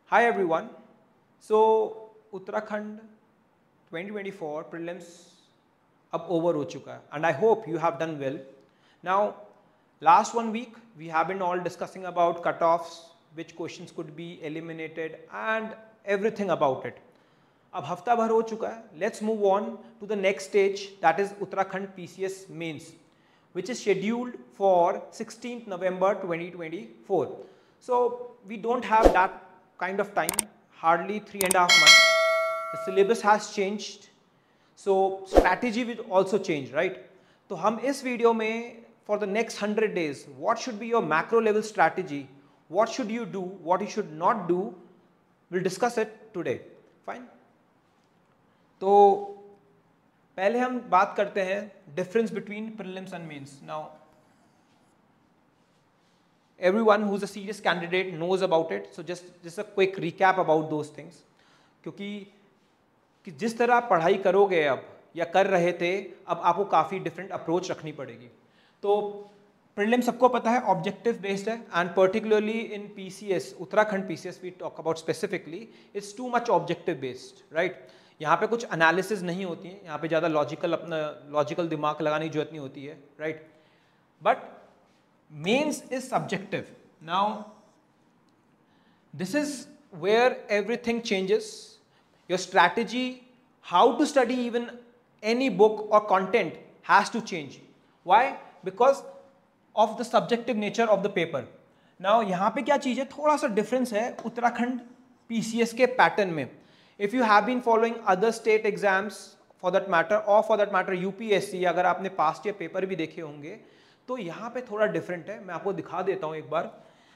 Hi everyone. So Uttarakhand 2024 prelims अब over हो चुका है and I hope you have done well. Now last 1 week we have been all discussing about cutoffs, which questions could be eliminated and everything about it. अब हफ्ता भर हो चुका है. Let's move on to the next stage, that is Uttarakhand PCS mains, which is scheduled for 16th November 2024. So we don't have that kind of time, hardly 3.5 months. The syllabus has changed, so strategy will also change, right? तो हम इस video में for the next 100 days, what should be your macro level strategy, what should you do, what you should not do, we'll discuss it today. Fine. तो पहले हम बात करते हैं difference between prelims and mains. Now everyone who's a serious candidate knows about it, so just a quick recap about those things. क्योंकि जिस तरह आप पढ़ाई करोगे अब या कर रहे थे, अब आपको काफ़ी डिफरेंट अप्रोच रखनी पड़ेगी. तो प्रीलिम सबको पता है ऑब्जेक्टिव बेस्ड है, and particularly in PCS, Uttarakhand PCS we talk about specifically, it's too much objective based, right. यहाँ पे कुछ एनालिसिस नहीं होती है, यहाँ पे ज़्यादा लॉजिकल दिमाग लगाने की जरूरत नहीं होती है, right. But mains is subjective. Now this is where everything changes. Your strategy, how to study even any book or content has to change. Why? Because of the subjective nature of the paper. Now यहाँ पे क्या चीज़ है, थोड़ा सा difference है Uttarakhand PCS के pattern में. If you have been following other state exams for that matter, or for that matter UPSC, अगर आपने पास्ट ईयर पेपर भी देखे होंगे, तो यहाँ पे थोड़ा डिफरेंट है. मैं आपको दिखा देता हूँ एक बार.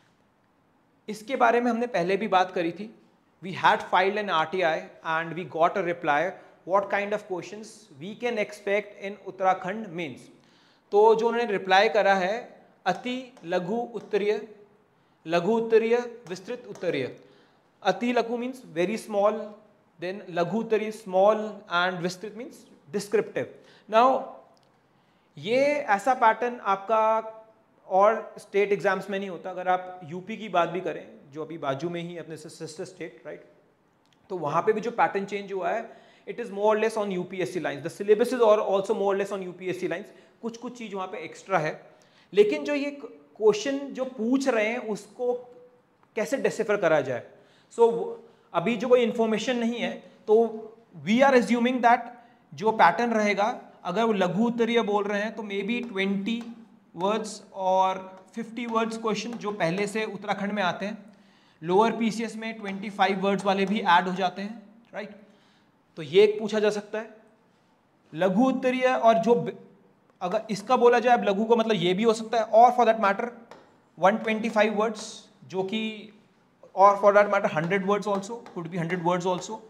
इसके बारे में हमने पहले भी बात करी थी. We had filed an RTI and we got a reply what kind of questions we can expect in Uttarakhand mains. तो जो उन्होंने रिप्लाई करा है, अति लघु उत्तरीय, लघु उत्तरीय, विस्तृत उत्तरीय. अति लघु मीन्स वेरी स्मॉल, देन लघु उत्तरीय स्मॉल, एंड विस्तृत मीन्स डिस्क्रिप्टिव. नाउ ये ऐसा पैटर्न आपका और स्टेट एग्जाम्स में नहीं होता. अगर आप यूपी की बात भी करें, जो अभी बाजू में ही अपने सिस्टर स्टेट, राइट, तो वहाँ पे भी जो पैटर्न चेंज हुआ है, it is more less on UPSC lines. The syllabus is also more less on UPSC lines. कुछ चीज़ वहाँ पे एक्स्ट्रा है, लेकिन जो ये क्वेश्चन जो पूछ रहे हैं उसको कैसे डिसिफर करा जाए. सो अभी जो कोई इन्फॉर्मेशन नहीं है, तो वी आर एज्यूमिंग दैट जो पैटर्न रहेगा, अगर वो लघु उत्तरीय बोल रहे हैं तो मे बी 20 वर्ड्स और 50 वर्ड्स क्वेश्चन जो पहले से उत्तराखंड में आते हैं. लोअर पीसीएस में 25 वर्ड्स वाले भी ऐड हो जाते हैं, राइट. तो ये एक पूछा जा सकता है. लघु उत्तरीय, और जो अगर इसका बोला जाए, अब लघु का मतलब ये भी हो सकता है, और फॉर दैट मैटर 125 वर्ड्स, जो कि, और for that matter 100 words also, could be 100 words also.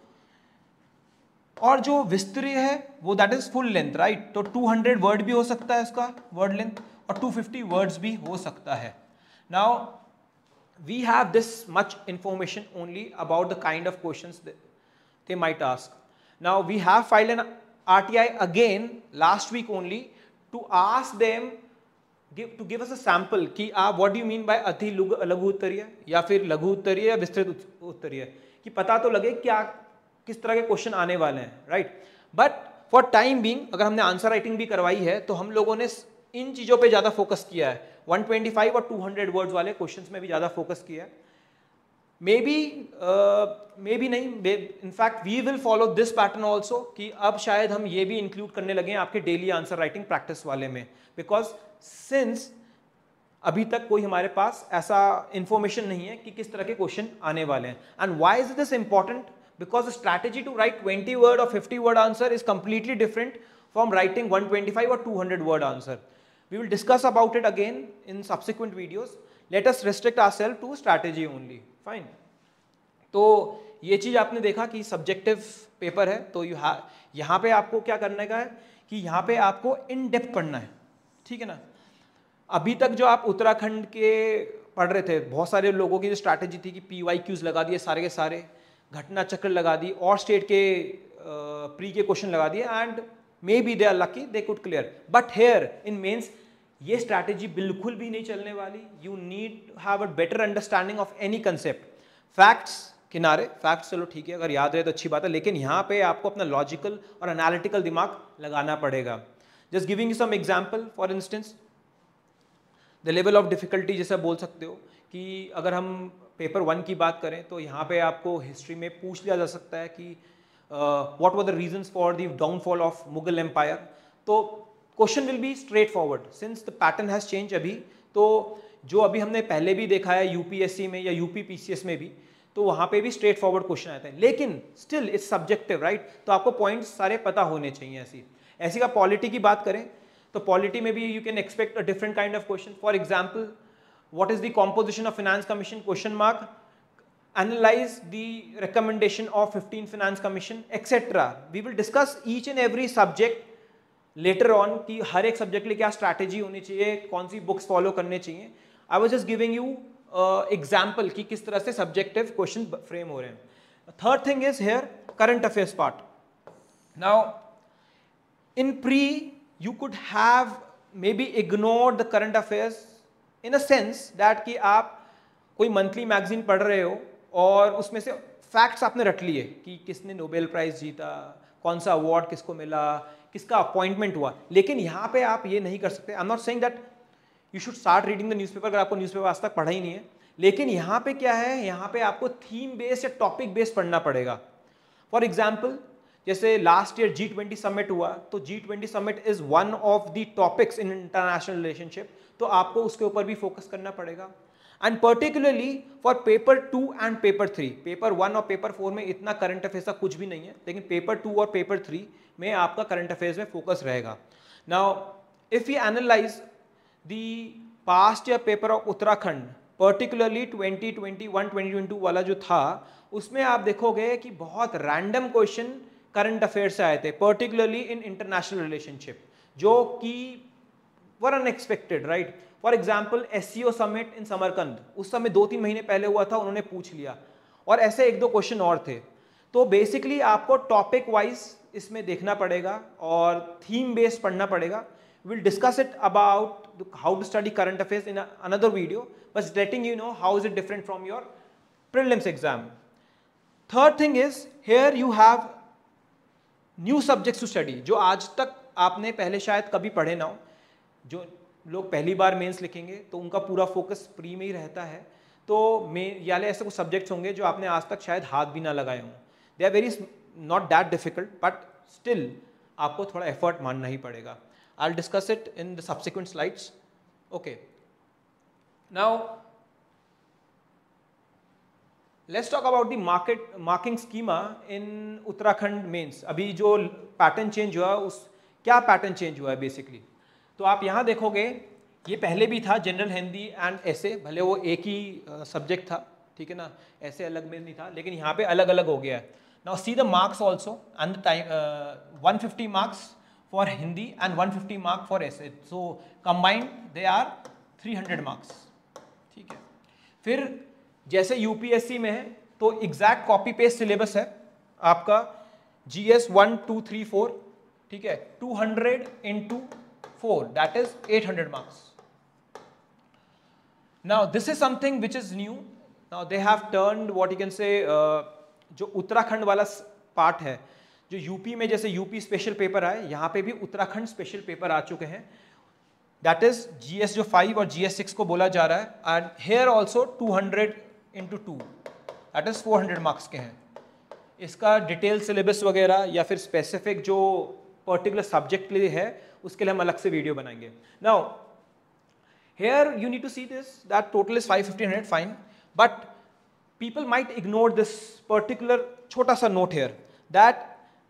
और जो विस्तरीय है वो that is full length, right. तो 200 वर्ड भी हो सकता है इसका वर्ड लेंथ, और 250 वर्ड्स भी हो सकता है. Now we have this much information only about the kind of questions they might ask. Now we have filed an RTI again last week only to ask them to give us a sample कि आप what do you mean by अति लघु उत्तरीय या फिर लघु उत्तरीय या विस्तृत उत्तरीय, कि पता तो लगे क्या किस तरह के क्वेश्चन आने वाले हैं, right. But for time being, अगर हमने आंसर राइटिंग भी करवाई है, तो हम लोगों ने इन चीज़ों पे ज़्यादा फोकस किया है. 125 और 200 वर्ड्स वाले क्वेश्चंस में भी ज़्यादा फोकस किया है. मे बी नहीं, in fact we will follow this pattern also, कि अब शायद हम ये भी इंक्लूड करने लगे आपके डेली आंसर राइटिंग प्रैक्टिस वाले में, बिकॉज सिंस अभी तक कोई हमारे पास ऐसा इंफॉर्मेशन नहीं है कि किस तरह के क्वेश्चन आने वाले हैं. And why is this important? Because the strategy to write 20 word or 50 word answer is completely different from writing 125 or 200 word answer. We will discuss about it again in subsequent videos. Let us restrict ourselves to strategy only. Fine. तो ये चीज़ आपने देखा कि subjective paper है, तो यहाँ पे आपको क्या करने का है कि यहाँ पे आपको in depth पढ़ना है, ठीक है ना. अभी तक जो आप उत्तराखंड के पढ़ रहे थे, बहुत सारे लोगों की जो स्ट्रैटेजी थी कि PYQs लगा दिए सारे के सारे, घटना चक्र लगा दी, और स्टेट के प्री के क्वेश्चन लगा दिए, and maybe they are lucky they could clear. But here in mains ये स्ट्रैटेजी बिल्कुल भी नहीं चलने वाली. You need to have a better understanding of any concept. Facts किनारे, फैक्ट्स चलो ठीक है, अगर याद रहे तो अच्छी बात है, लेकिन यहाँ पे आपको अपना लॉजिकल और एनालिटिकल दिमाग लगाना पड़ेगा. Just giving you some example, for instance the level of difficulty, जैसे बोल सकते हो कि अगर हम पेपर 1 की बात करें तो यहाँ पे आपको हिस्ट्री में पूछ लिया जा सकता है कि what were the reasons for the downfall of Mughal empire. तो question will be straightforward since the pattern has change अभी. तो जो अभी हमने पहले भी देखा है यूपीएससी में या यूपी पीसीएस में भी, तो वहाँ पे भी स्ट्रेट फॉरवर्ड क्वेश्चन आते हैं, लेकिन स्टिल इट्स सब्जेक्टिव, राइट. तो आपको पॉइंट्स सारे पता होने चाहिए. ऐसी का पॉलिटी की बात करें तो पॉलिटी में भी you can expect a different kind of question. For example, what is the composition of finance commission, question mark, analyze the recommendation of 15 finance commission, etc. We will discuss each and every subject later on कि हर एक subject के लिए क्या strategy होनी चाहिए, कौन सी books follow करने चाहिए. I was just giving you example कि किस तरह से सब्जेक्टिव क्वेश्चन फ्रेम हो रहे हैं. Third thing is here current affairs part. Now in pre you could have maybe ignore the current affairs in a sense that कि आप कोई मंथली मैगजीन पढ़ रहे हो और उसमें से फैक्ट्स आपने रट लिए कि किसने नोबेल प्राइज जीता, कौन सा अवार्ड किसको मिला, किसका अपॉइंटमेंट हुआ. लेकिन यहाँ पे आप ये नहीं कर सकते. I am not saying that you should start reading the newspaper अगर आपको न्यूज़पेपर आज तक पढ़ा ही नहीं है. लेकिन यहाँ पे क्या है, यहाँ पे आपको थीम बेस्ड या टॉपिक बेस्ड पढ़ना पड़ेगा. फॉर एग्जाम्पल, जैसे लास्ट ईयर G20 समिट हुआ, तो G20 summit is one of the topics in international relationship, तो आपको उसके ऊपर भी फोकस करना पड़ेगा. And particularly for paper 2 and paper 3, paper 1 और पेपर 4 में इतना करंट अफेयर्स का कुछ भी नहीं है, लेकिन पेपर 2 और पेपर 3 में आपका करंट अफेयर्स में फोकस रहेगा. Now if you analyse the past year paper of Uttarakhand, particularly 2021-2022 वाला जो था, उसमें आप देखोगे कि बहुत रैंडम क्वेश्चन करंट अफेयर्स से आए थे, पर्टिकुलरली इन इंटरनेशनल रिलेशनशिप, जो कि were unexpected, right. For example SCO summit in Samarkand, उस समय 2-3 महीने पहले हुआ था, उन्होंने पूछ लिया, और ऐसे 1-2 क्वेश्चन और थे. तो बेसिकली आपको टॉपिक वाइज इसमें देखना पड़ेगा और थीम बेस्ड पढ़ना पड़ेगा. Will discuss it about how to study current affairs in another video, बस letting you know how is it different from your prelims exam. Third thing is here you have new subjects to study, जो आज तक आपने पहले शायद कभी पढ़े ना हो. जो लोग पहली बार मेंस लिखेंगे तो उनका पूरा फोकस प्री में ही रहता है, तो याले ऐसे कुछ सब्जेक्ट्स होंगे जो आपने आज तक शायद हाथ भी ना लगाए हों. They are very not that difficult, but still आपको थोड़ा एफर्ट मानना ही पड़ेगा. I will discuss it in the subsequent slides. Okay, now let's talk about the marking schema in Uttarakhand mains. अभी जो पैटर्न चेंज हुआ, उस क्या पैटर्न चेंज हुआ है बेसिकली, तो आप यहाँ देखोगे ये पहले भी था जनरल हिंदी एंड ऐसे, भले वो एक ही सब्जेक्ट था, ठीक है ना, ऐसे अलग में नहीं था, लेकिन यहाँ पे अलग अलग हो गया है. Now see the marks also and the time, 150 marks for Hindi and 150 mark for ऐसे, so combined they are 300 marks. ठीक है, फिर जैसे यूपीएससी में है तो एग्जैक्ट कॉपी पेस्ट सिलेबस है आपका, GS 1, 2, 3, 4, ठीक है, 200 into 4, that is 800 marks. Now this is something which is new. Now they have turned what you can say, जो उत्तराखंड वाला पार्ट है, जो यूपी में जैसे यूपी स्पेशल पेपर आए, यहाँ पे भी उत्तराखंड स्पेशल पेपर आ चुके हैं. दैट इज GS जो 5 और GS 6 को बोला जा रहा है, and here also 200 into 2, that is 400 marks के हैं. इसका डिटेल सिलेबस वगैरह या फिर स्पेसिफिक जो पर्टिकुलर सब्जेक्ट के लिए है, उसके लिए हम अलग से वीडियो बनाएंगे. Now here you need to see this that total is 550 fine, but people might ignore this particular छोटा सा note here that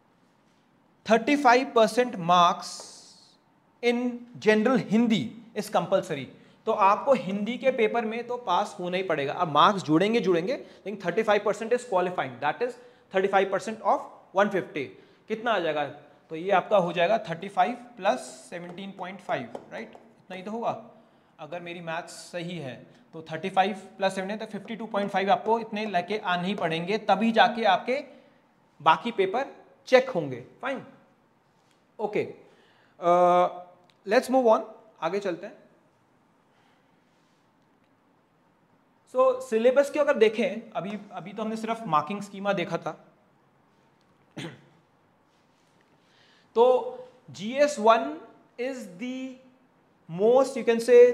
35% marks in general Hindi is compulsory. तो आपको हिंदी के पेपर में तो पास होना ही पड़ेगा. अब मार्क्स जुड़ेंगे, लेकिन 35% is qualifying, that is 35% of 150. कितना आ जाएगा, तो ये आपका हो जाएगा 35 प्लस 17.5, राइट, इतना ही तो होगा अगर मेरी मैथ्स सही है. तो 35 प्लस 17 तो 52.5 आपको इतने लेके आने ही पड़ेंगे, तभी जाके आपके बाकी पेपर चेक होंगे. Fine, okay, let's move on, आगे चलते हैं. सो सिलेबस की अगर देखें, अभी तो हमने सिर्फ मार्किंग स्कीमा देखा था। तो GS1 is the most, you can say,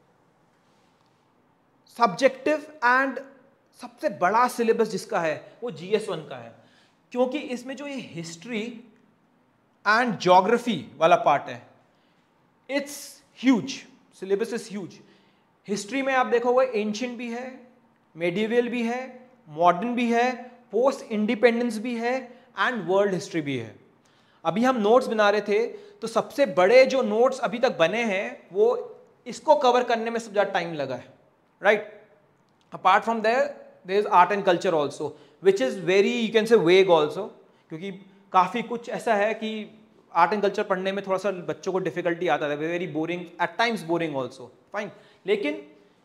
subjective and सबसे बड़ा सिलेबस जिसका है वो GS1 का है, क्योंकि इसमें जो ये हिस्ट्री एंड ज्योग्राफी वाला पार्ट है, it's huge, syllabus is huge. History में आप देखोगे एंशिएंट भी है, मेडिवल भी है, मॉडर्न भी है, पोस्ट इंडिपेंडेंस भी है एंड वर्ल्ड हिस्ट्री भी है। अभी हम नोट्स बना रहे थे, तो सबसे बड़े जो नोट्स अभी तक बने हैं वो इसको कवर करने में सबसे ज़्यादा टाइम लगा है, right. Apart from there is art and culture also, which is very, you can say vague also, क्योंकि काफ़ी कुछ ऐसा है कि आर्ट एंड कल्चर पढ़ने में थोड़ा सा बच्चों को डिफिकल्टी आता है, very boring, at times boring also, fine. लेकिन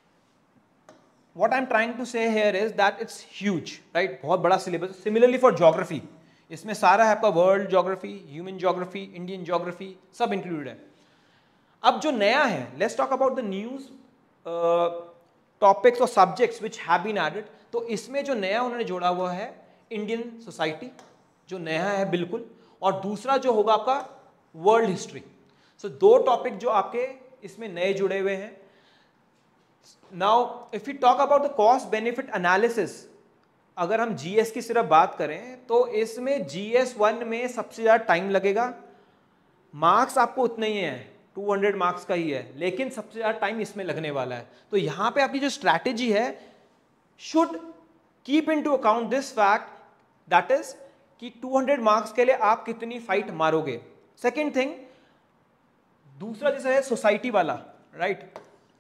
what I'm trying to say here is that it's huge, right? बहुत बड़ा सिलेबस। सिमिलरली फॉर ज्योग्राफी, इसमें सारा है आपका world geography, human geography, Indian geography, सब इंक्लूडेड है। अब जो नया है, let's talk about the news topics और subjects which have been added. तो इसमें जो नया उन्होंने जोड़ा हुआ है इंडियन सोसाइटी, जो नया है बिल्कुल, और दूसरा जो होगा आपका वर्ल्ड हिस्ट्री। सो दो टॉपिक जो आपके इसमें नए जुड़े हुए हैं। Now if you talk about the cost benefit analysis, अगर हम जीएस की सिर्फ बात करें तो इसमें GS1 में सबसे ज़्यादा टाइम लगेगा। मार्क्स आपको उतने ही हैं, 200 मार्क्स का ही है, लेकिन सबसे ज़्यादा टाइम इसमें लगने वाला है। तो यहाँ पे आपकी जो स्ट्रैटेजी है should keep into account this fact, that is कि 200 मार्क्स के लिए आप कितनी फाइट मारोगे। सेकेंड थिंग, दूसरा जैसा है सोसाइटी वाला, राइट।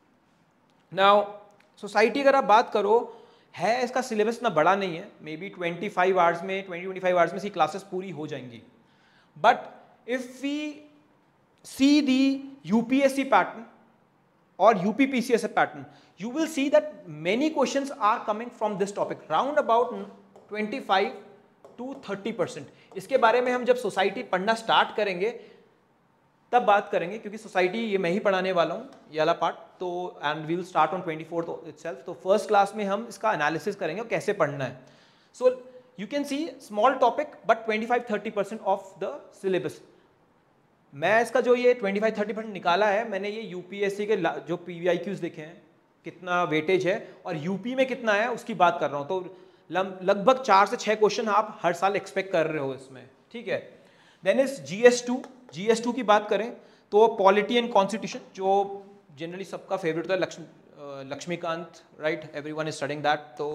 नाउ सोसाइटी अगर आप बात करो, है इसका सिलेबस इतना बड़ा नहीं है, मे बी 25 आवर्स में, 20-25 आवर्स में इसकी क्लासेस पूरी हो जाएंगी। But if we see the UPSC pattern और UPPCS pattern, you will see that many questions are coming from this topic, round about 25 to 30%। इसके बारे में हम जब सोसाइटी पढ़ना स्टार्ट करेंगे तब बात करेंगे, क्योंकि सोसाइटी ये मैं ही पढ़ाने वाला हूँ, ये वाला पार्ट। तो and we will start on 24th itself. तो फर्स्ट क्लास में हम इसका एनालिसिस करेंगे और कैसे पढ़ना है। So you can see small topic but 25-30% of the syllabus. मैं इसका जो ये 25-30% निकाला है, मैंने ये UPSC के जो PVIQs देखे हैं कितना वेटेज है और यूपी में कितना है उसकी बात कर रहा हूँ। तो लगभग 4 से 6 क्वेश्चन आप हर साल एक्सपेक्ट कर रहे हो इसमें, ठीक है। देन इज GS2 की बात करें तो पॉलिटी एंड कॉन्स्टिट्यूशन, जो जनरली सबका फेवरेट होता है, Laxmikanth, right, everyone is studying that, तो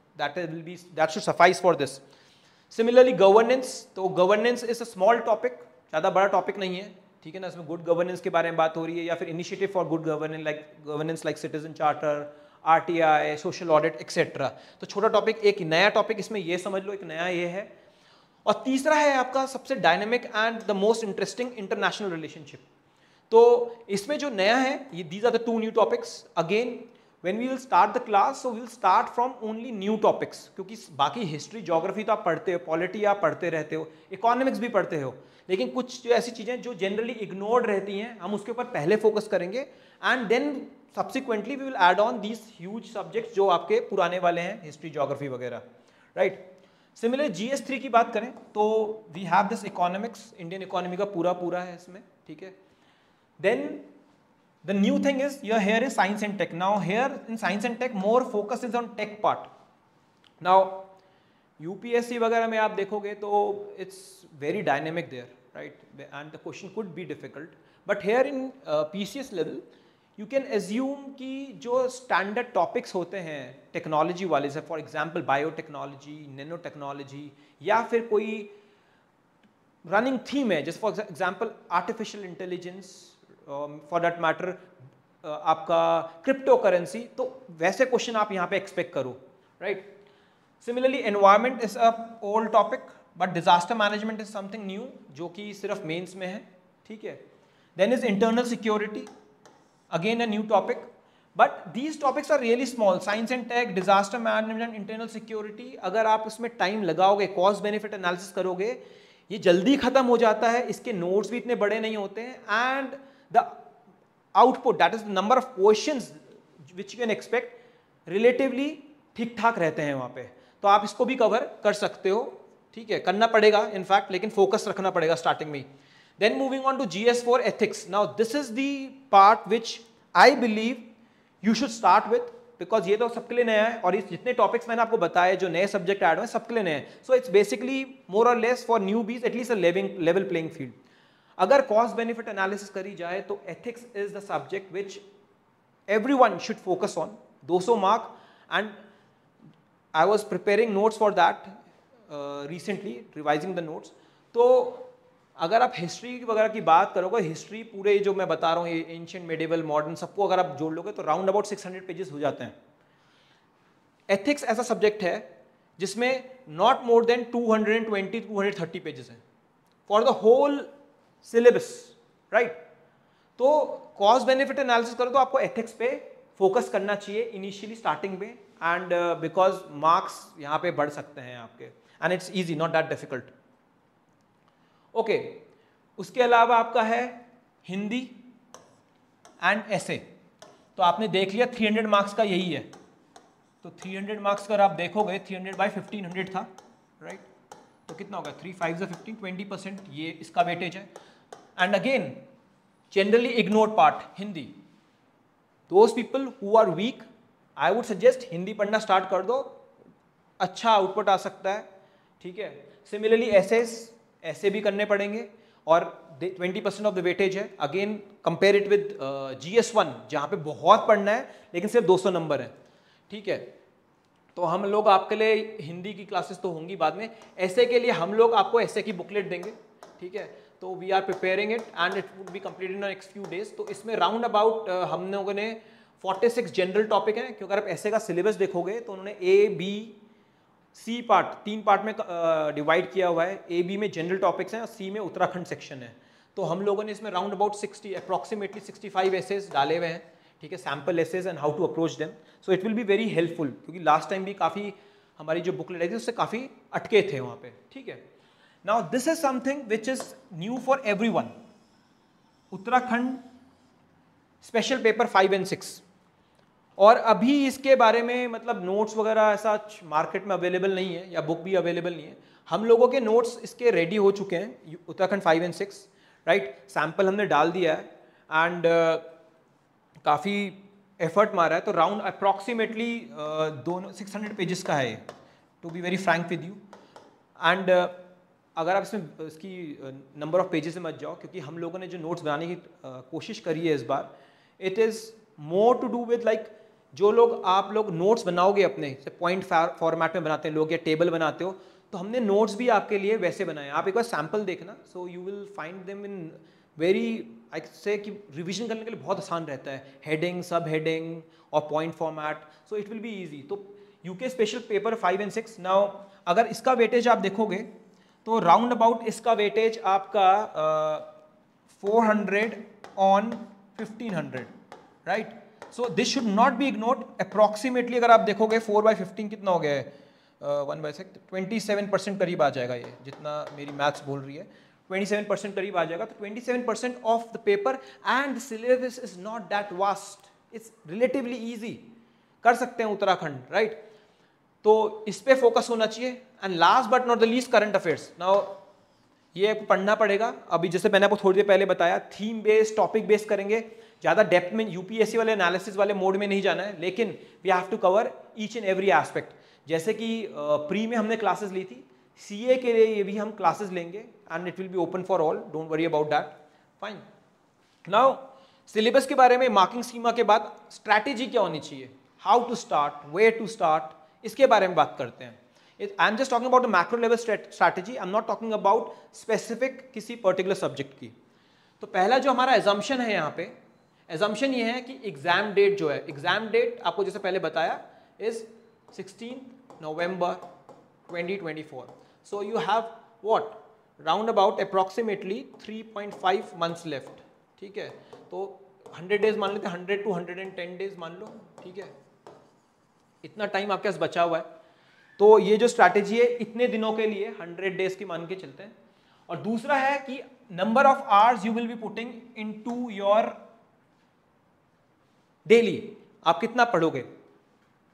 that should suffice for this. Similarly governance, तो governance is a small topic, ज़्यादा बड़ा टॉपिक नहीं है, ठीक है ना। इसमें गुड गवर्नेंस के बारे में बात हो रही है, या फिर initiative for good governance like citizen charter, RTI, social audit etcetera. तो छोटा टॉपिक, एक नया टॉपिक इसमें ये समझ लो, एक नया ये है। और तीसरा है आपका सबसे dynamic and the most interesting, international relationship. तो इसमें जो नया है, ये these are the 2 new topics. Again when we will start the class, so we will start from only new topics, क्योंकि बाकी हिस्ट्री ज्योग्राफी तो आप पढ़ते हो, पॉलिटी आप पढ़ते रहते हो, इकोनॉमिक्स भी पढ़ते हो, लेकिन कुछ जो ऐसी चीज़ें जो जनरली इग्नोर्ड रहती हैं, हम उसके ऊपर पहले फोकस करेंगे and then subsequently we will add on these huge subjects जो आपके पुराने वाले हैं, हिस्ट्री ज्योग्राफी वगैरह, राइट। सिमिलर GS3 की बात करें तो we have this economics, Indian economy का पूरा है इसमें, ठीक है। Then the new thing is here is science and tech. Now here in science and tech more focus is on tech part. Now UPSC वगैरह में आप देखोगे तो it's very dynamic there, right, and the question could be difficult, but here in PCS level you can assume कि जो standard topics होते हैं technology वाले से, for example biotechnology, nano technology, या फिर कोई रनिंग थीम है जैसे for example artificial intelligence, for that matter आपका क्रिप्टो करेंसी, तो वैसे क्वेश्चन आप यहाँ पे एक्सपेक्ट करो, right. Similarly environment is a old topic, but disaster management is something new जो कि सिर्फ मेंस में है, ठीक है। Then is internal security, again a new topic, but these topics are really small. Science and tech, disaster management, internal security, अगर आप इसमें टाइम लगाओगे, कॉस्ट बेनिफिट एनालिसिस करोगे, ये जल्दी खत्म हो जाता है, इसके नोट्स भी इतने बड़े नहीं होते हैं, and the output, that is the number of questions which you can expect, relatively ठीक ठाक रहते हैं वहाँ पे, तो आप इसको भी कवर कर सकते हो, ठीक है, करना पड़ेगा इनफैक्ट, लेकिन फोकस रखना पड़ेगा स्टार्टिंग में। Then moving on to GS4 ethics. Now this is the part which I believe you should start with, because ये तो सबके लिए नया है, और इस जितने टॉपिक्स मैंने आपको बताए जो नए सब्जेक्ट ऐड हुए सबके लिए नए हैं। सो इट्स बेसिकली मोर और less for newbies at least a level playing field. अगर कॉस्ट बेनिफिट एनालिसिस करी जाए तो ethics is the subject which everyone should focus on, 200 mark, and I was preparing notes for that recently, revising the notes. तो अगर आप history वगैरह की बात करोगे, हिस्ट्री पूरे जो मैं बता रहा हूँ ये एंशिएंट, मेडिवल, मॉडर्न, सबको अगर आप जोड़ लोगे तो राउंड अबाउट 600 पेजेस हो जाते हैं। एथिक्स ऐसा सब्जेक्ट है जिसमें नॉट मोर देन 220-230 पेजेस हैं for the whole syllabus, right. तो कॉस्ट बेनिफिट एनालिसिस करो तो आपको एथिक्स पे फोकस करना चाहिए इनिशियली स्टार्टिंग में, एंड बिकॉज मार्क्स यहाँ पे बढ़ सकते हैं आपके, and it's easy, not that difficult. Okay, उसके अलावा आपका है हिंदी एंड ऐसे। तो आपने देख लिया 300 मार्क्स का यही है, तो 300 मार्क्स का आप देखोगे 300 बाई 1500 था, राइट। तो कितना होगा 3 5 15, 20% ये इसका वेटेज है। And again generally ignored part, Hindi. Those people who are weak, I would suggest Hindi पढ़ना स्टार्ट कर दो, अच्छा आउटपुट आ सकता है, ठीक है। सिमिलरली ऐसे भी करने पड़ेंगे, और 20% ऑफ द वेटेज है। Again compare it with GS1 जहाँ पे बहुत पढ़ना है लेकिन सिर्फ 200 नंबर है, ठीक है। तो हम लोग आपके लिए हिंदी की क्लासेस तो होंगी बाद में, ऐसे के लिए हम लोग आपको ऐसे की बुकलेट देंगे, ठीक है। तो we are preparing it and it would be completed in next few days. तो इसमें राउंड अबाउट हम लोगों ने 46 जनरल टॉपिक हैं, क्योंकि अगर आप ऐसे का सिलेबस देखोगे तो उन्होंने A-B-C पार्ट 3 पार्ट में डिवाइड किया हुआ है। A-B में जनरल टॉपिक्स हैं और C में उत्तराखंड सेक्शन है। तो हम लोगों ने इसमें राउंड अबाउट 60 अप्रॉक्सीमेटली 65 एसेज डाले हुए हैं, ठीक है, sample essays and how to approach them. So it will be very helpful, क्योंकि लास्ट टाइम भी काफ़ी हमारी जो बुकलेट आई थी उससे काफ़ी अटके थे वहाँ पे, ठीक है। Now this is something which is new for everyone. Uttarakhand special paper 5 and 6, और अभी इसके बारे में मतलब नोट्स वगैरह ऐसा मार्केट में अवेलेबल नहीं है, या बुक भी अवेलेबल नहीं है। हम लोगों के नोट्स इसके रेडी हो चुके हैं, उत्तराखंड 5 and 6, राइट। सैम्पल हमने डाल दिया है एंड काफ़ी एफर्ट मारा है। तो राउंड अप्रॉक्सीमेटली दोनों 600 पेजेस का है, to be very frank with you. And अगर आप इसमें इसकी नंबर ऑफ पेजेस से मत जाओ, क्योंकि हम लोगों ने जो नोट्स बनाने की कोशिश करी है इस बार, it is more to do with like जो लोग आप लोग नोट्स बनाओगे अपने से पॉइंट फॉर्मेट में बनाते हैं लोग, या टेबल बनाते हो, तो हमने नोट्स भी आपके लिए वैसे बनाए। आप एक बार सैम्पल देखना, so you will find them in very, I say कि रिविजन करने के लिए बहुत आसान रहता है, हेडिंग, सब हेडिंग और point format, so it will be easy. तो UK special paper 5 and 6, now अगर इसका वेटेज आप देखोगे तो राउंड अबाउट इसका वेटेज आपका 400 on 1500, right. So this should not be ignored. Approximately अगर आप देखोगे 4/15 कितना हो गया है, 1/6, 27% करीब आ जाएगा, ये जितना मेरी मैथ्स बोल रही है 27% करीब आ जाएगा। तो 27% of the paper and the syllabus is not that vast, it's relatively easy, कर सकते हैं उत्तराखंड, राइट। तो इस पे फोकस होना चाहिए। And last but not the least, current affairs. Now ये पढ़ना पड़ेगा। अभी जैसे मैंने आपको थोड़ी देर पहले बताया, थीम बेस्ड, टॉपिक बेस्ड करेंगे, ज़्यादा डेप्थ में यूपीएससी वाले एनालिसिस वाले मोड में नहीं जाना है, लेकिन we have to cover each and every aspect. जैसे कि प्री में हमने क्लासेस ली थी, सीए के लिए ये भी हम क्लासेस लेंगे and it will be open for all, don't worry about that, fine. Now syllabus के बारे में, मार्किंग स्कीमा के बाद स्ट्रैटेजी क्या होनी चाहिए, how to start, where to start, इसके बारे में बात करते हैं। I am just talking about macro level strategy, I am not talking about specific किसी पर्टिकुलर सब्जेक्ट की। तो पहला जो हमारा एजम्पशन है यहाँ पे, एजम्पशन ये है कि एग्जाम डेट जो है, एग्जाम डेट आपको जैसे पहले बताया is 16 November 2024। So you have what, round about approximately 3.5 months left, ठीक है। तो 100 डेज मान लेते हैं, 100 to 110 डेज मान लो, ठीक है, इतना टाइम आपके पास बचा हुआ है। तो ये जो स्ट्रैटेजी है इतने दिनों के लिए 100 डेज की मान के चलते हैं। और दूसरा है कि number of hours you will be putting into your daily, आप कितना पढ़ोगे,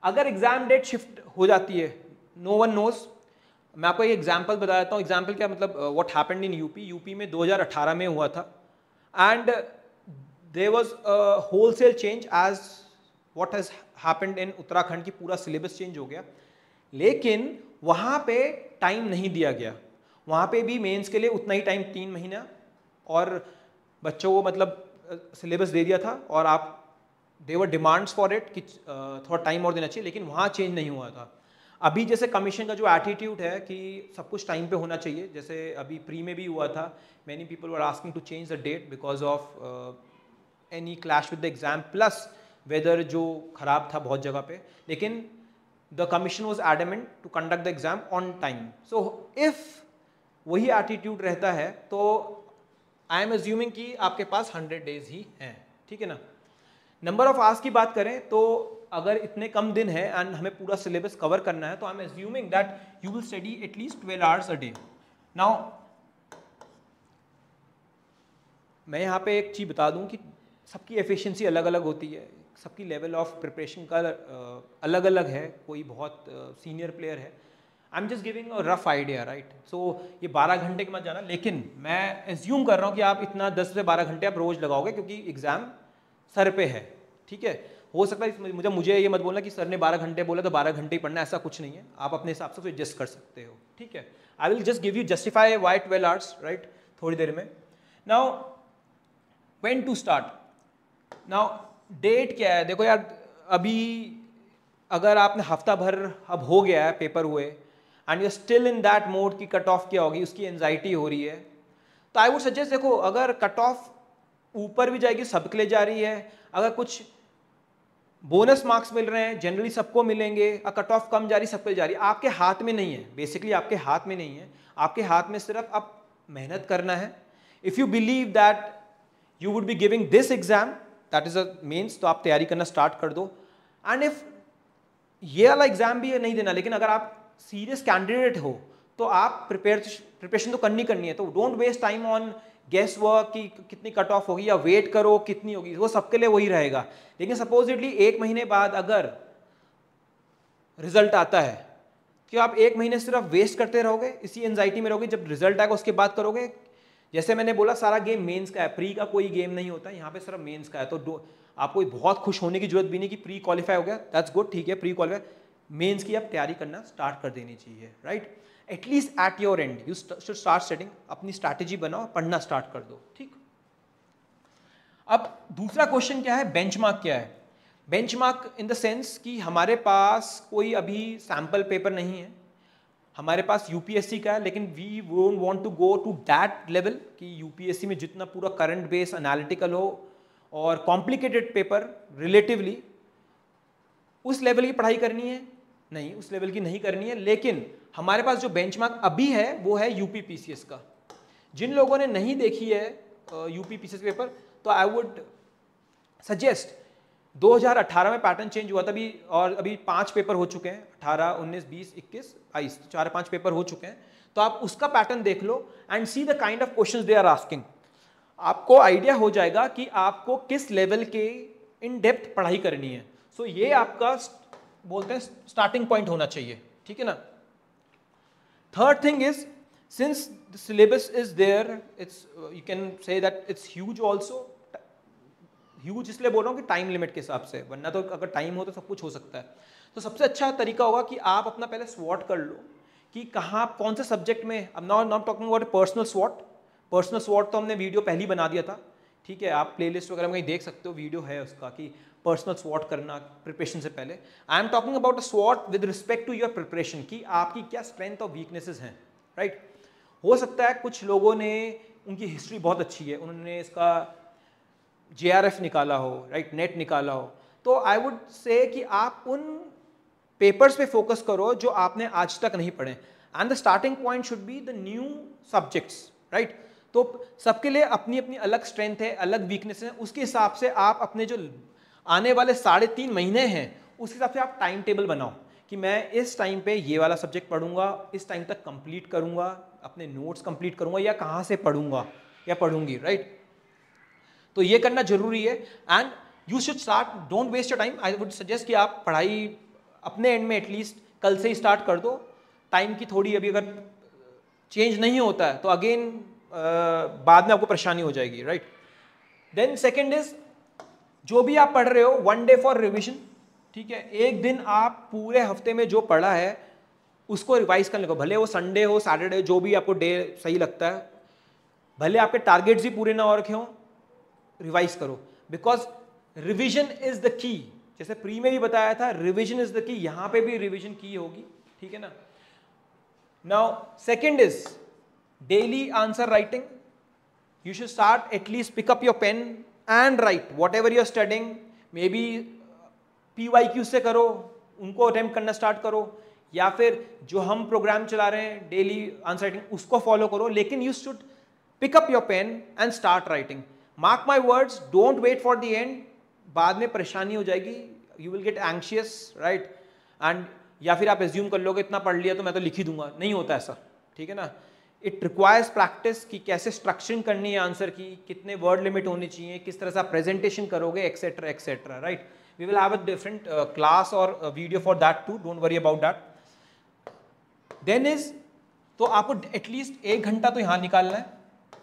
अगर एग्जाम डेट शिफ्ट हो जाती है, नो वन नोज। मैं आपको एक एग्जांपल बता देता हूँ। एग्जांपल क्या मतलब, व्हाट हैपेंड इन यूपी में 2018 में हुआ था, and there was a wholesale change as what has happened in Uttarakhand की पूरा सिलेबस चेंज हो गया, लेकिन वहाँ पे टाइम नहीं दिया गया। वहाँ पे भी मेंस के लिए उतना ही टाइम 3 महीना और बच्चों को मतलब सिलेबस दे दिया था, और आप देवर डिमांड्स फॉर इट कि थोड़ा टाइम और देना चाहिए, लेकिन वहाँ चेंज नहीं हुआ था। अभी जैसे कमीशन का जो एटीट्यूड है कि सब कुछ टाइम पे होना चाहिए, जैसे अभी प्री में भी हुआ था, many people were asking to change the date because of any clash with the exam plus weather जो खराब था बहुत जगह पे, लेकिन the commission was adamant to conduct the exam on time. So if वही एटीट्यूड रहता है तो आई एम एज्यूमिंग कि आपके पास 100 डेज ही हैं, ठीक है ना। नंबर ऑफ आवर्स की बात करें तो अगर इतने कम दिन है एंड हमें पूरा सिलेबस कवर करना है, तो I am assuming that you will study at least 12 hours a day. Now मैं यहाँ पे एक चीज़ बता दूँ कि सबकी एफिशिएंसी अलग अलग होती है, सबकी लेवल ऑफ प्रिपरेशन का अलग अलग है। कोई बहुत सीनियर प्लेयर है, I am just giving a rough idea, right. So ये 12 घंटे के मत जाना, लेकिन मैं एज्यूम कर रहा हूँ कि आप इतना 10 से 12 घंटे आप रोज लगाओगे, क्योंकि एग्जाम सर पे है, ठीक है। हो सकता है मुझे ये मत बोलना कि सर ने 12 घंटे बोला तो 12 घंटे ही पढ़ना, ऐसा कुछ नहीं है। आप अपने हिसाब से एडजस्ट कर सकते हो, ठीक है। I will just give you justify why 12 hours, right, थोड़ी देर में। Now when to start. Now date क्या है, देखो यार, अभी अगर आपने हफ्ता भर अब हो गया है पेपर हुए and you still in that mode की कट ऑफ क्या होगी, उसकी एंजाइटी हो रही है, तो आई वुड सजेस्ट, देखो अगर कट ऑफ ऊपर भी जाएगी सबके लिए जा रही है, अगर कुछ बोनस मार्क्स मिल रहे हैं जनरली सबको मिलेंगे, कट ऑफ कम जा रही सबको जा रही है, आपके हाथ में नहीं है, बेसिकली आपके हाथ में नहीं है। आपके हाथ में सिर्फ अब मेहनत करना है। If you believe that you would be giving this exam, that is a mains, तो आप तैयारी करना स्टार्ट कर दो। एंड इफ ये वाला एग्जाम भी नहीं देना, लेकिन अगर आप सीरियस कैंडिडेट हो तो आप प्रिपरेशन तो करनी है, तो don't waste time on guess work कि कितनी कट ऑफ होगी, या वेट करो कितनी होगी, वो सबके लिए वही रहेगा। लेकिन सपोजिटली 1 महीने बाद अगर रिजल्ट आता है, कि आप 1 महीने सिर्फ वेस्ट करते रहोगे, इसी एंजाइटी में रहोगे, जब रिजल्ट आएगा उसके बाद करोगे। जैसे मैंने बोला सारा गेम मेंस का है, प्री का कोई गेम नहीं होता, यहाँ पे सिर्फ मेंस का है। तो आपको बहुत खुश होने की जरूरत भी नहीं कि प्री क्वालिफाई हो गया, दैट्स गुड, ठीक है, प्री क्वालिफाई, मेंस की आप तैयारी करना स्टार्ट कर देनी चाहिए, right. At least at your end you should start setting, अपनी स्ट्रैटेजी बनाओ, पढ़ना स्टार्ट कर दो, ठीक। अब दूसरा क्वेश्चन क्या है, बेंचमार्क क्या है। बेंचमार्क इन द सेंस कि हमारे पास कोई अभी सैम्पल पेपर नहीं है, हमारे पास यूपीएससी का है, लेकिन we won't want to go to that level कि यूपीएससी में जितना पूरा करंट बेस एनालिटिकल हो और कॉम्प्लिकेटेड पेपर रिलेटिवली, उस लेवल की पढ़ाई करनी है नहीं, उस लेवल की नहीं करनी है। लेकिन हमारे पास जो बेंचमार्क अभी है वो है यूपी पीसीएस का। जिन लोगों ने नहीं देखी है यूपी पीसीएस पेपर, तो आई वुड सजेस्ट 2018 में पैटर्न चेंज हुआ था अभी, और अभी 5 पेपर हो चुके हैं, 18, 19, 20, 21, 22, 4-5 पेपर हो चुके हैं। तो आप उसका पैटर्न देख लो and see the kind of questions they are asking. आपको आइडिया हो जाएगा कि आपको किस लेवल के इन डेप्थ पढ़ाई करनी है। सो ये आपका बोलते हैं स्टार्टिंग पॉइंट होना चाहिए, ठीक है ना। Third thing is, since the syllabus is there, it's you can say that it's huge also. Huge इसलिए बोल रहा हूँ कि टाइम लिमिट के हिसाब से, वरना तो अगर टाइम हो तो सब कुछ हो सकता है। तो सबसे अच्छा तरीका होगा कि आप अपना पहले स्वॉट कर लो कि कहाँ कौन से सब्जेक्ट में। अब not talking about personal स्वॉट, personal स्वॉट तो हमने वीडियो पहले बना दिया था, ठीक है, आप प्लेलिस्ट वगैरह में कहीं देख सकते हो, वीडियो है उसका कि पर्सनल स्वॉट करना प्रिपरेशन से पहले। I am talking about a स्वॉट with respect to your preparation, कि आपकी क्या स्ट्रेंथ और वीकनेसेस हैं, राइट। हो सकता है कुछ लोगों ने, उनकी हिस्ट्री बहुत अच्छी है, उन्होंने इसका JRF निकाला हो, राइट, नेट निकाला हो, तो आई वुड से कि आप उन पेपर्स पे फोकस करो जो आपने आज तक नहीं पढ़े, and the starting point should be the new subjects, right. तो सबके लिए अपनी अपनी अलग स्ट्रेंथ है, अलग वीकनेस है, उसके हिसाब से आप अपने जो आने वाले 3.5 महीने हैं उस हिसाब से आप टाइम टेबल बनाओ कि मैं इस टाइम पे ये वाला सब्जेक्ट पढ़ूंगा, इस टाइम तक कंप्लीट करूंगा, अपने नोट्स कंप्लीट करूंगा, या कहाँ से पढ़ूंगा या पढ़ूंगी, राइट। तो ये करना जरूरी है, and you should start, don't waste your time. I would suggest कि आप पढ़ाई अपने एंड में एटलीस्ट कल से ही स्टार्ट कर दो। टाइम की थोड़ी अभी अगर चेंज नहीं होता है तो अगेन बाद में आपको परेशानी हो जाएगी, राइट। देन सेकेंड इज, जो भी आप पढ़ रहे हो 1 डे फॉर रिविजन, ठीक है। एक दिन आप पूरे हफ्ते में जो पढ़ा है उसको रिवाइज करने को, भले वो संडे हो सैटरडे, जो भी आपको डे सही लगता है, भले आपके टारगेट्स भी पूरे ना हो रखे हों, रिवाइज करो, because revision is the key. जैसे प्री में भी बताया था, रिविजन इज द की, यहां पे भी रिविजन की होगी, ठीक है ना। Now second is daily answer writing. You should start at least pick up your pen and write whatever you're studying. Maybe PYQ से करो, उनको अटेम्प्ट करना स्टार्ट करो, या फिर जो हम प्रोग्राम चला रहे हैं डेली आंसर राइटिंग उसको फॉलो करो, लेकिन you should pick up your pen and start writing. Mark my words, don't wait for the end, बाद में परेशानी हो जाएगी, you will get anxious, right. And या फिर आप एज्यूम कर लोगे इतना पढ़ लिया तो मैं तो लिख ही दूंगा, नहीं होता ऐसा, ठीक है ना। इट रिक्वायर्स प्रैक्टिस कि कैसे स्ट्रक्चरिंग करनी है आंसर की, कितने वर्ड लिमिट होनी चाहिए, किस तरह से आप प्रेजेंटेशन करोगे, etcetera etcetera, right. We will have a different class और video for that too, don't worry about that. Then is, तो आपको एटलीस्ट 1 घंटा तो यहाँ निकालना है,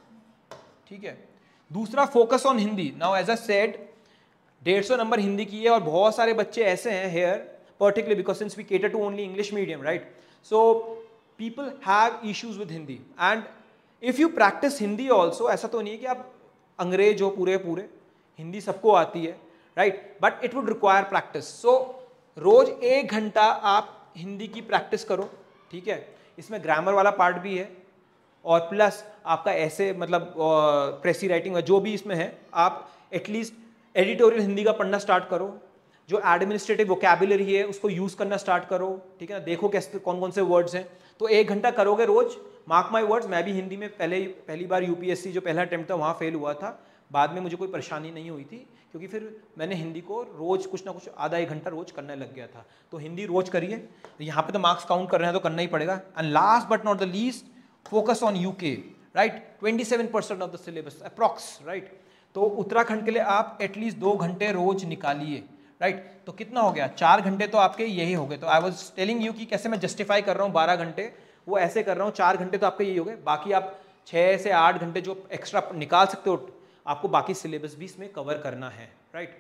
ठीक है। दूसरा, focus on Hindi. Now as I said 150 number Hindi की है, और बहुत सारे बच्चे ऐसे हैं here, particularly because since we cater to only English medium, right, so people have issues with Hindi, and if you practice Hindi also, ऐसा तो नहीं है कि आप अंग्रेज हो पूरे पूरे, हिंदी सबको आती है, right, but it would require practice. So रोज 1 घंटा आप हिंदी की प्रैक्टिस करो, ठीक है। इसमें ग्रामर वाला पार्ट भी है, और प्लस आपका ऐसे मतलब प्रेसी राइटिंग जो भी इसमें है, आप एटलीस्ट एडिटोरियल हिंदी का पढ़ना स्टार्ट करो, जो एडमिनिस्ट्रेटिव वोकैबुलरी है उसको यूज करना स्टार्ट करो, ठीक है ना। देखो कैसे कौन कौन से वर्ड्स हैं, तो 1 घंटा करोगे रोज, मार्क माई वर्ड्स। मैं भी हिंदी में पहली बार यूपीएससी जो पहला अटेम्प्ट था वहाँ फेल हुआ था, बाद में मुझे कोई परेशानी नहीं हुई थी, क्योंकि फिर मैंने हिंदी को रोज कुछ ना कुछ आधा 1 घंटा रोज करने लग गया था। तो हिंदी रोज करिए, यहाँ पे तो मार्क्स काउंट कर रहे हैं तो करना ही पड़ेगा। And last but not the least, focus on UK, right. 27% of the syllabus approx, right. तो उत्तराखंड के लिए आप एटलीस्ट 2 घंटे रोज निकालिए, राइट। तो कितना हो गया, 4 घंटे तो आपके यही हो गए। तो आई वाज टेलिंग यू कि कैसे मैं जस्टिफाई कर रहा हूँ 12 घंटे, वो ऐसे कर रहा हूँ, 4 घंटे तो आपके यही हो गए, बाकी आप 6 से 8 घंटे जो एक्स्ट्रा निकाल सकते हो, आपको बाकी सिलेबस भी इसमें कवर करना है, राइट।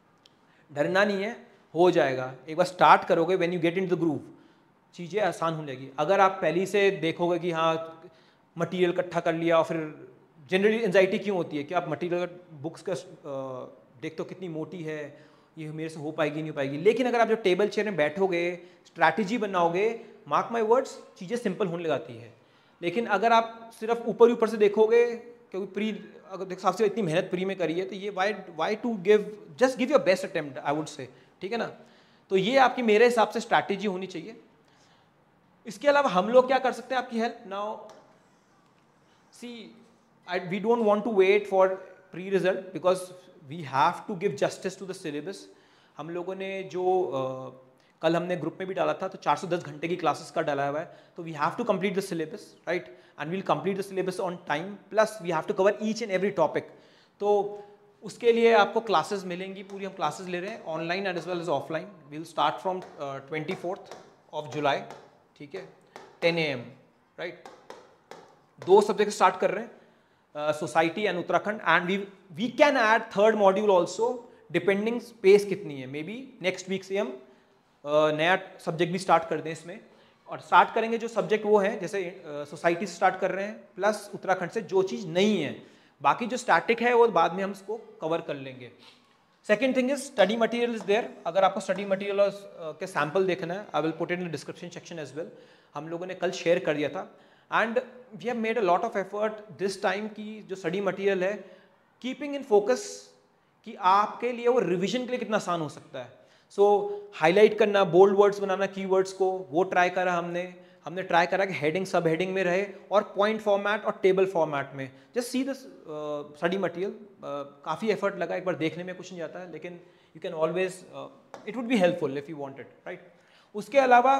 डरना नहीं है, हो जाएगा, एक बार स्टार्ट करोगे, when you get into the groove चीज़ें आसान हो जाएगी। अगर आप पहले से देखोगे कि हाँ मटेरियल इकट्ठा कर लिया, और फिर जनरली एंजाइटी क्यों होती है कि आप मटेरियल बुक्स का देखते हो कितनी मोटी है, ये मेरे से हो पाएगी नहीं हो पाएगी, लेकिन अगर आप जो टेबल चेयर में बैठोगे, स्ट्रैटेजी बनाओगे, मार्क माई वर्ड्स, चीज़ें सिंपल होने लगाती है। लेकिन अगर आप सिर्फ ऊपर ऊपर से देखोगे, क्योंकि प्री अगर सबसे इतनी मेहनत प्री में करी है, तो ये why to give, just give your best attempt, I would say, ठीक है ना। तो ये आपकी मेरे हिसाब से स्ट्रैटेजी होनी चाहिए। इसके अलावा हम लोग क्या कर सकते हैं आपकी help. Now see, we don't want to wait for pre result, because we have to give justice to the syllabus. हम लोगों ने जो कल हमने ग्रुप में भी डाला था, तो 410 घंटे की क्लासेस का डाला हुआ है, तो we have to complete the syllabus, right, and we'll complete the syllabus on time, plus we have to cover each and every topic. तो उसके लिए आपको क्लासेस मिलेंगी, पूरी हम क्लासेस ले रहे हैं online and as well as offline. We will start from 24 of July, ठीक है, 10 AM, राइट। 2 सब्जेक्ट स्टार्ट कर रहे हैं, society and Uttarakhand, and we can add 3rd module also, depending space कितनी है। मे बी नेक्स्ट वीक से हम नया सब्जेक्ट भी स्टार्ट कर दें इसमें, और स्टार्ट करेंगे जो सब्जेक्ट वो है, जैसे सोसाइटी से स्टार्ट कर रहे हैं, प्लस उत्तराखंड से जो चीज़ नहीं है, बाकी जो स्टैटिक है वो बाद में हम इसको कवर कर लेंगे। Second thing is study material is there. अगर आपको स्टडी मटेरियल के सैम्पल देखना है, I will put it in the description section as well. हम लोगों ने कल शेयर कर दिया था, and we have made a lot of effort this time की जो स्टडी मटेरियल है, कीपिंग इन फोकस कि आपके लिए वो रिविजन के लिए कितना आसान हो सकता है। सो हाईलाइट करना, बोल्ड वर्ड्स बनाना, कीवर्ड्स को, वो ट्राई करा हमने ट्राई करा कि हेडिंग सब हेडिंग में रहे, और पॉइंट फॉर्मेट और टेबल फॉर्मेट में। Just see the study material, काफ़ी एफर्ट लगा, एक बार देखने में कुछ नहीं जाता है, लेकिन you can always, it would be helpful if you wanted, right. उसके अलावा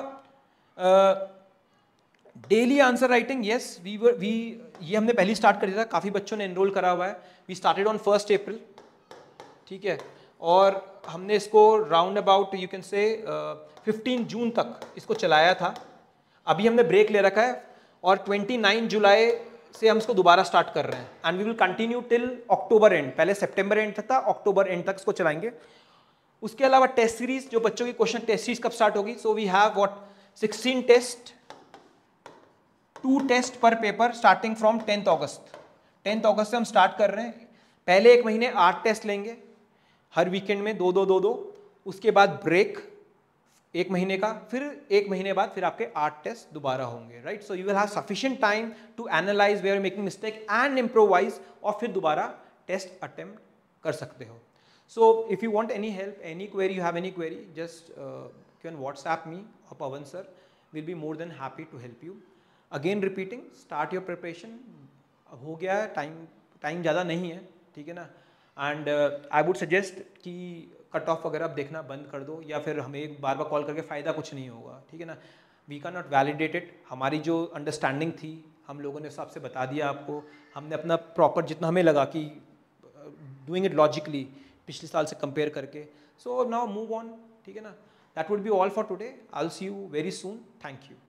डेली आंसर राइटिंग, यस ये हमने पहले स्टार्ट कर दिया था, काफ़ी बच्चों ने एनरोल करा हुआ है। वी स्टार्टेड ऑन 1 अप्रैल, ठीक है, और हमने इसको राउंड अबाउट यू कैन से 15 जून तक इसको चलाया था। अभी हमने ब्रेक ले रखा है और 29 जुलाई से हम इसको दोबारा स्टार्ट कर रहे हैं and we will continue till October end. पहले सितंबर एंड तक था, अक्टूबर एंड तक इसको चलाएंगे। उसके अलावा टेस्ट सीरीज, जो बच्चों की क्वेश्चन टेस्ट सीरीज कब स्टार्ट होगी, so we have what 16 test, 2 test per paper starting from 10th August. 10th अगस्त से हम स्टार्ट कर रहे हैं। पहले एक महीने 8 टेस्ट लेंगे, हर वीकेंड में 2-2-2-2। उसके बाद ब्रेक 1 महीने का, फिर 1 महीने बाद फिर आपके 8 टेस्ट दोबारा होंगे, right. So you will have sufficient time to analyse where making mistake and improvise, और फिर दोबारा टेस्ट अटेम्प्ट कर सकते हो। So if you want any help, any query, you have any query, just you can WhatsApp me or Pawan sir. We'll be more than happy to help you. Again repeating, start your preparation. अब हो गया है, time ज़्यादा नहीं है, ठीक है ना। एंड आई वुड सजेस्ट कि कट ऑफ वगैरह आप देखना बंद कर दो, या फिर हमें बार बार कॉल करके फ़ायदा कुछ नहीं होगा, ठीक है ना। We can not validate it. हमारी जो अंडरस्टैंडिंग थी हम लोगों ने सबसे बता दिया आपको। हमने अपना प्रॉपर जितना हमें लगा कि डूइंग इट लॉजिकली पिछले साल से कंपेयर करके। सो नाउ मूव ऑन, ठीक है ना। That would be all for today. I will see you very soon. Thank you.